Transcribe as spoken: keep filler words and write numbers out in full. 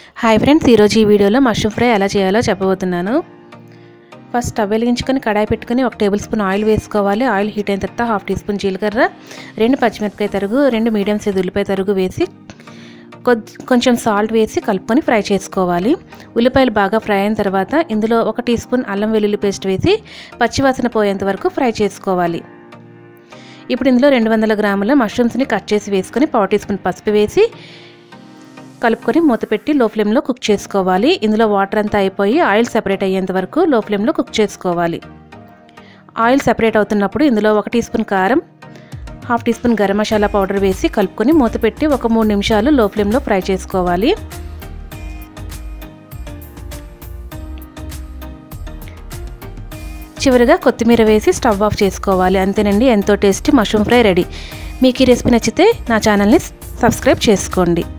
Hi friends, ఈరోజు ఈ వీడియోలో మష్రూమ్ ఫ్రై ఎలా చేయాలో చెప్పబోతున్నాను. ఫస్ట్ స్టవ్ వెలిగించుకొని కడాయి పెట్టుకొని ఒక టేబుల్ స్పూన్ ఆయిల్ వేసుకోవాలి. ఆయిల్ హీట్ అయిన తర్వాత హాఫ్ టీ స్పూన్ జీలకర్ర, రెండు పచ్చిమిరపకాయ తరుగు, రెండు మీడియం సైజ్ ఉల్లిపాయ తరుగు వేసి కొంచెం సాల్ట్ వేసి కలుపుకొని ఫ్రై చేసుకోవాలి. ఉల్లిపాయలు బాగా ఫ్రై అయిన తర్వాత ఇందులో ఒక టీ స్పూన్ అల్లం వెల్లుల్లి పేస్ట్ వేసి పచ్చివాసన పోయేంత వరకు ఫ్రై చేసుకోవాలి. ఇప్పుడు ఇందులో రెండు వందల గ్రాముల మష్రూమ్స్ని కట్ చేసి వేసుకొని పావు టీ స్పూన్ పసుపు వేసి కలుపుకొని మూత పెట్టి లో ఫ్లేమ్లో కుక్ చేసుకోవాలి. ఇందులో వాటర్ అంతా అయిపోయి ఆయిల్ సెపరేట్ అయ్యేంత వరకు లో ఫ్లేమ్లో కుక్ చేసుకోవాలి. ఆయిల్ సెపరేట్ అవుతున్నప్పుడు ఇందులో ఒక టీ స్పూన్ కారం, half tea spoon garam masala powder వేసి కలుపుకొని మూత పెట్టి ఒక మూడు నిమిషాలు లో ఫ్లేమ్లో ఫ్రై చేసుకోవాలి. చివరిగా కొత్తిమీర వేసి స్టవ్ ఆఫ్ చేసుకోవాలి. అంతేనండి, ఎంతో టేస్టీ మష్రూమ్ ఫ్రై రెడీ. మీకు ఈ రెసిపీ నచ్చితే నా ఛానల్ని సబ్స్క్రైబ్ చేసుకోండి.